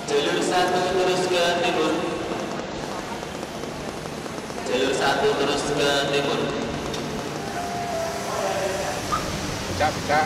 Jalur 1 terus ke timur. Jalur 1 terus ke timur. Bisa.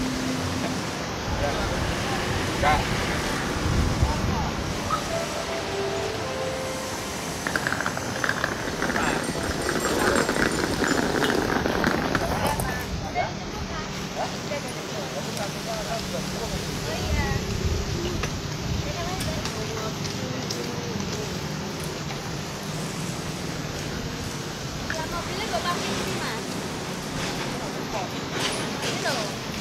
Mobilnya gue parkir di sini, Mas. Ini loh.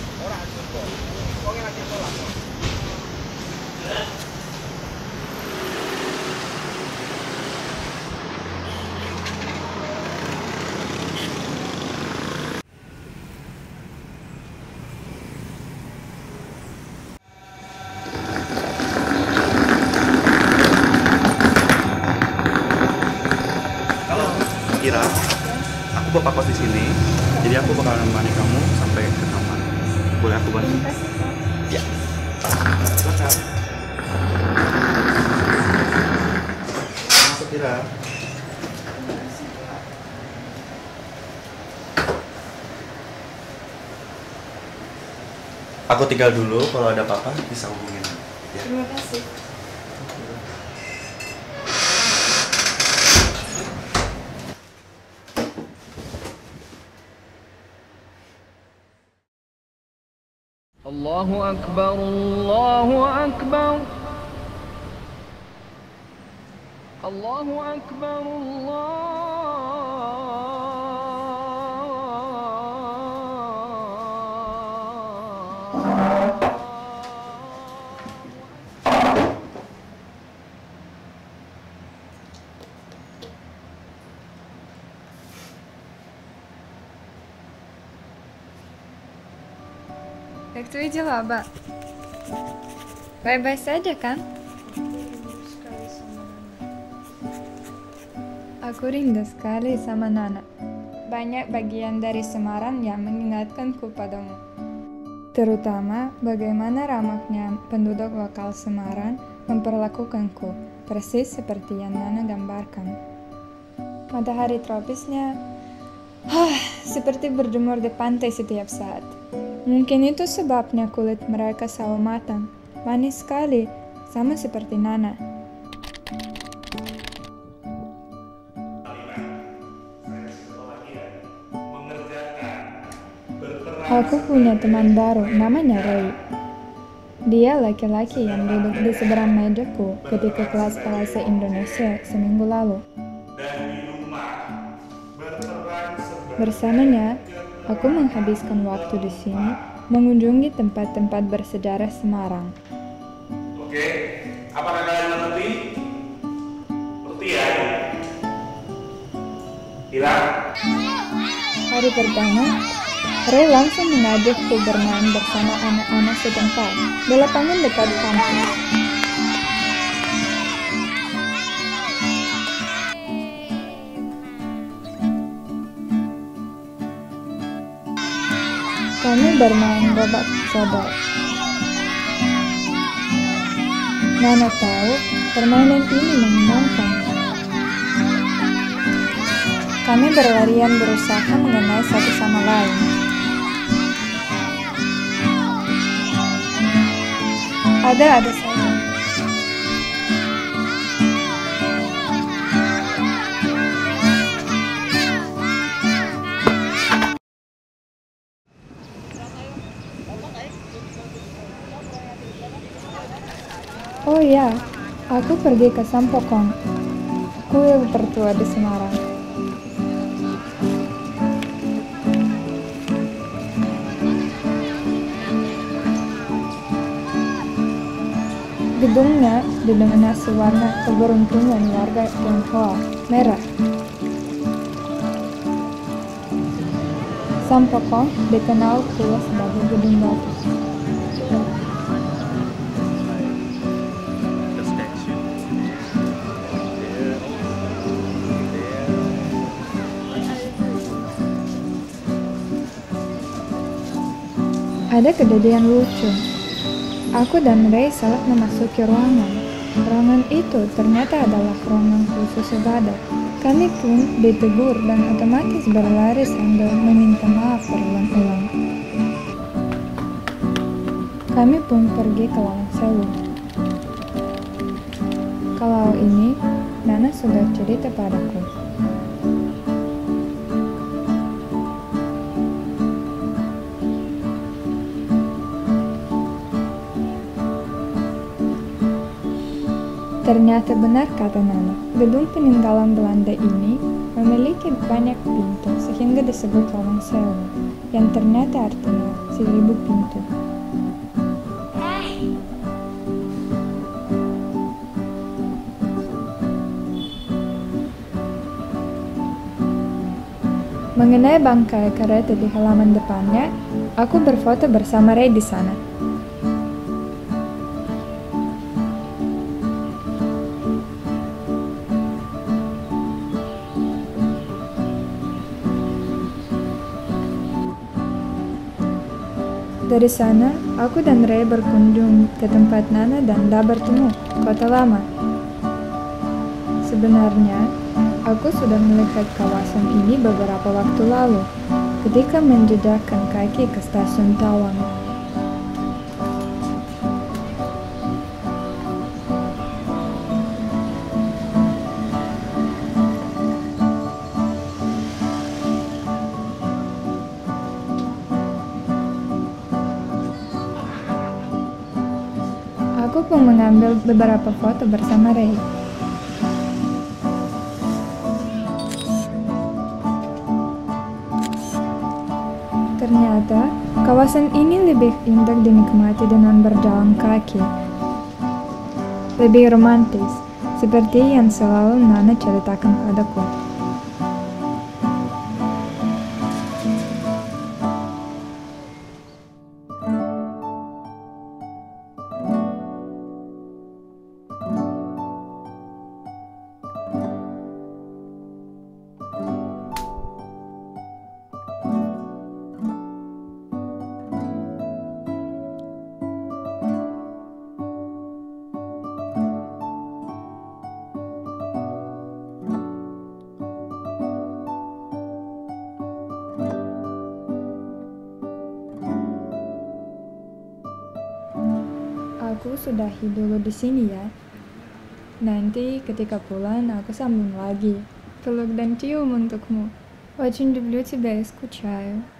Kira, aku bapak kos di sini, jadi aku bakal menemani kamu sampai ke kamar. Boleh aku bantu? Ya. Silakan. Masuk Kira. Aku tinggal dulu, kalau ada apa-apa bisa hubungin. Ya. Terima kasih. Allahu Akbar, Allahu Akbar, Allahu Akbar, Allah. Как твои дела, Ба? Baik-baik saja kan? Aku rindu sekali sama Nana. Banyak bagian dari Semarang yang mengingatkanku padamu. Terutama bagaimana ramahnya penduduk lokal Semarang memperlakukanku, persis seperti yang Nana gambarkan. Matahari tropisnya, seperti berjemur di pantai setiap saat. Mungkin itu sebabnya kulit mereka sawo matang, manis sekali, sama seperti Nana. Aku punya teman baru, namanya Roy. Dia laki-laki yang duduk di seberang mejaku ketika kelas bahasa Indonesia seminggu lalu. Bersamanya, aku menghabiskan waktu di sini mengunjungi tempat-tempat bersejarah Semarang. Oke, apakah kalian mengerti? Mengerti ya? Kira? Hari pertama, Ray langsung mengajakku bermain bersama anak-anak setempat di lapangan dekat kampus. Kami bermain gobak sodor. Nana tahu permainan ini menyenangkan. Kami berlarian berusaha mengenai satu sama lain. Ada saja. Oh ya, aku pergi ke Sampokong, kuil tertua di Semarang. Gedungnya didominasi warna keberuntungan warga Tionghoa, merah. Sampokong dikenal pula sebagai gedung batu. Ada kejadian lucu. Aku dan Ray salah memasuki ruangan. Ruangan itu ternyata adalah ruangan khusus ibadah. Kami pun ditegur dan otomatis berlari sambil meminta maaf berulang-ulang. Kami pun pergi ke Lawang Sewu. Kalau ini, Nana sudah cerita padaku. Ternyata benar kata Nana, gedung peninggalan Belanda ini memiliki banyak pintu sehingga disebut Lawang Sewu, yang ternyata artinya 1000 pintu. Mengenai bangkai kereta di halaman depannya, aku berfoto bersama Ray di sana. Dari sana, aku dan Ray berkunjung ke tempat Nana dan Da bertemu, Kota Lama. Sebenarnya, aku sudah melihat kawasan ini beberapa waktu lalu, ketika menjejakkan kaki ke stasiun Tawang. Aku pun mengambil beberapa foto bersama Ray. Ternyata, kawasan ini lebih indah dinikmati dengan berjalan kaki. Lebih romantis, seperti yang selalu Nana ceritakan padaku. Aku sudahi dulu di sini ya. Nanti ketika pulang aku sambung lagi. Peluk dan cium untukmu. Очень люблю тебя и скучаю.